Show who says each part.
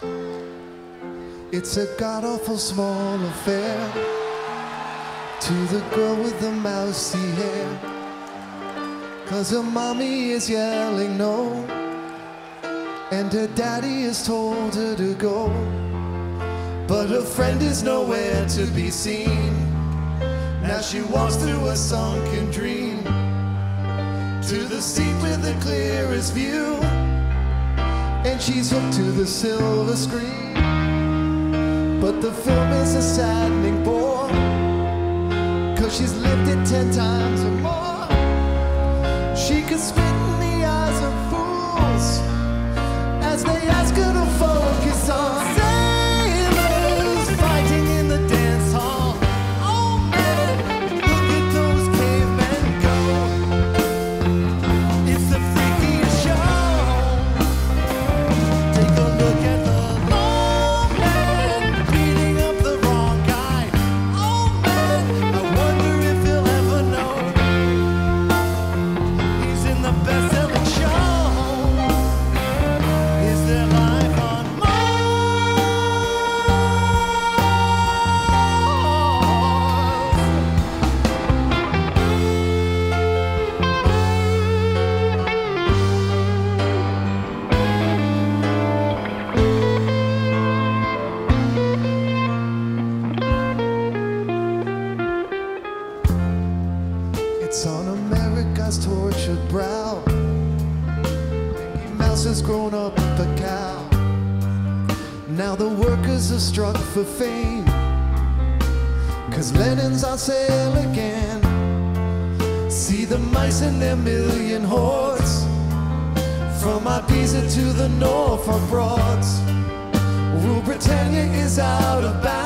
Speaker 1: It's a god-awful small affair to the girl with the mousy hair, 'cause her mommy is yelling no, and her daddy has told her to go. But her friend is nowhere to be seen. Now she walks through a sunken dream to the seat with the clearest view, and she's hooked to the silver screen. But the film is a saddening bore, 'cause she's lived it 10 times or more. She could spit in the eyes of fools as they ask her to focus on sailors fighting in the dance hall. Oh man, look at those cavemen go. It's the freakiest show. Take a look at the long man beating up the wrong guy. Oh man, I wonder if he'll ever know he's in the best-selling show. Is there life on It's on America's tortured brow. Mickey Mouse has grown up a cow. Now the workers are struck for fame, 'cause Lenin's on sale again. See the mice in their million hordes, from Ibiza to the Norfolk Broads. Rule Britannia is out of bounds.